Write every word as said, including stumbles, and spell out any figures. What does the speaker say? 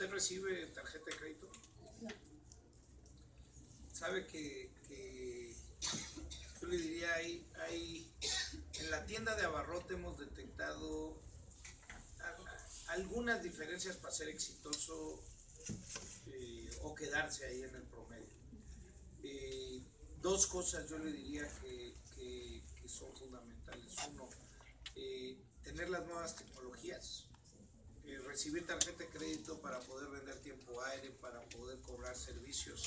¿Usted recibe tarjeta de crédito? No. Sabe que, que yo le diría, hay, hay en la tienda de abarrote hemos detectado a, a, algunas diferencias para ser exitoso eh, o quedarse ahí en el promedio. Eh, dos cosas yo le diría que, que, que son fundamentales. Uno, eh, tener las nuevas tecnologías. Eh, recibir tarjeta de crédito para poder vender tiempo aire, para poder cobrar servicios